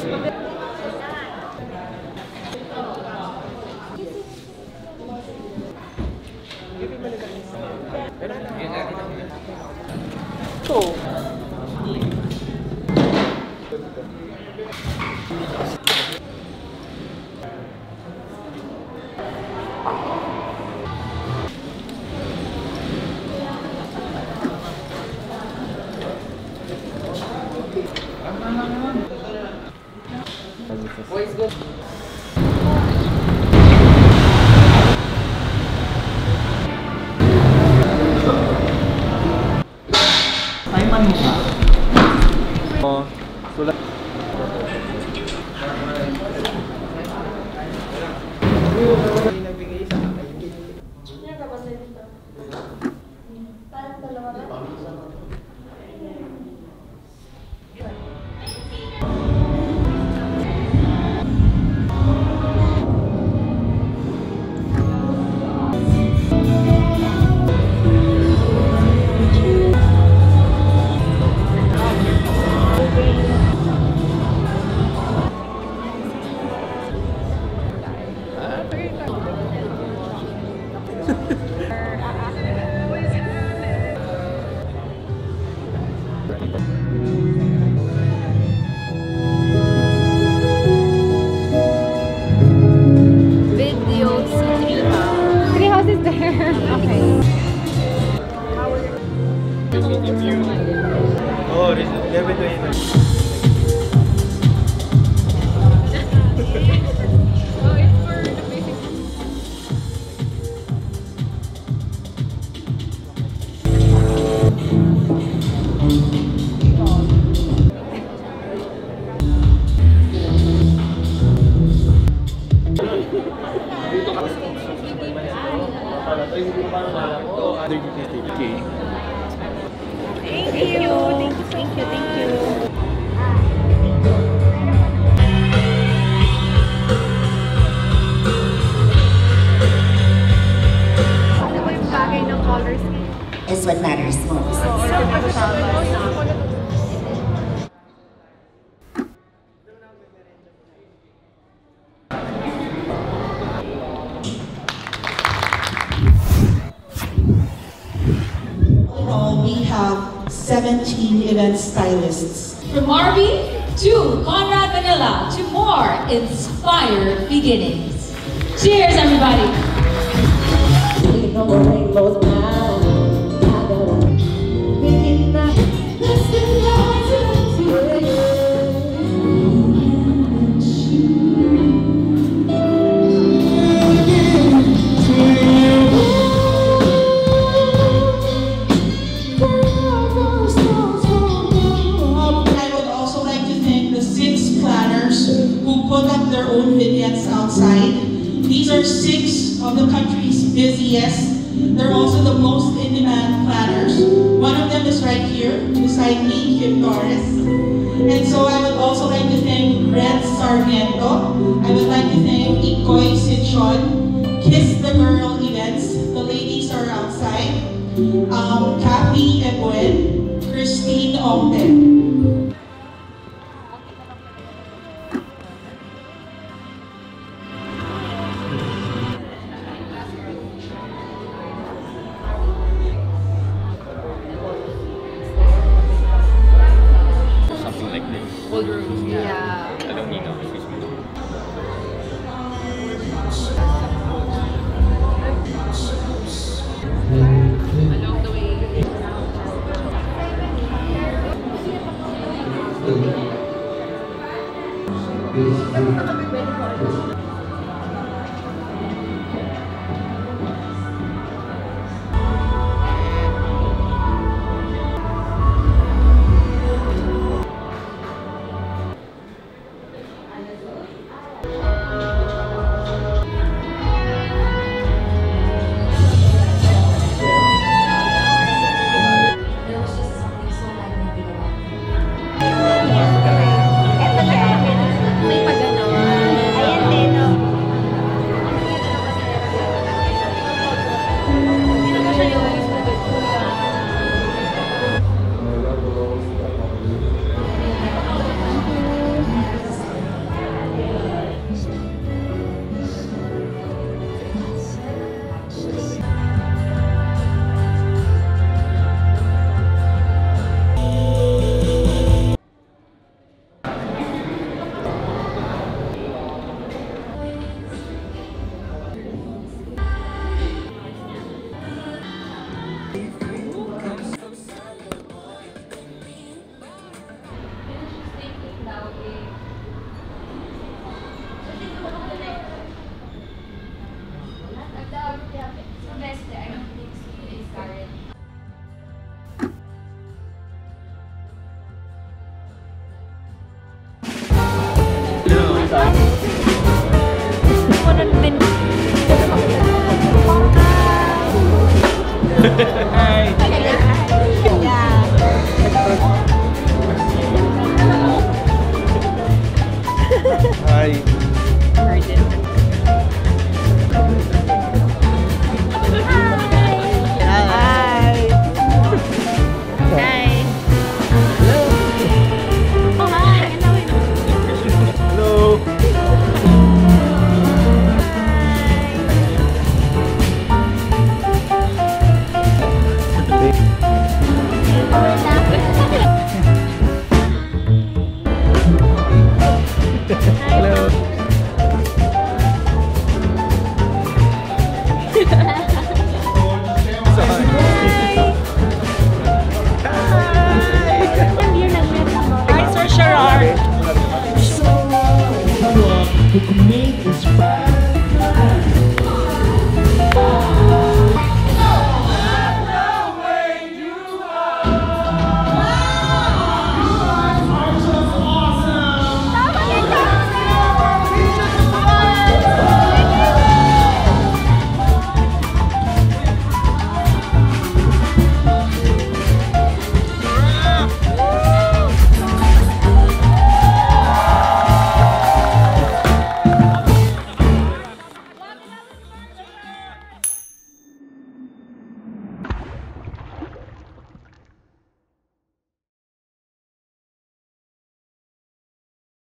Boys, go. Taiman mo ba? Oh, sulat. Oh, this is never doing it. Is what matters most. We have 17 event stylists. From Marvy to Conrad Manila to more inspired beginnings. Cheers, everybody! These are 6 of the country's busiest. They're also the most in-demand planners. One of them is right here, beside me, Kim Torres. And so I would also like to thank Red Sarmiento. I would like to thank Ikoy Sinchon, Kiss the Girl Events. The ladies are outside. Kathy Ebuen, Christine Ongten. Ayan din. Hi. Hi. Hello. Hello. Hi, Sir Sherard. Who made this fire?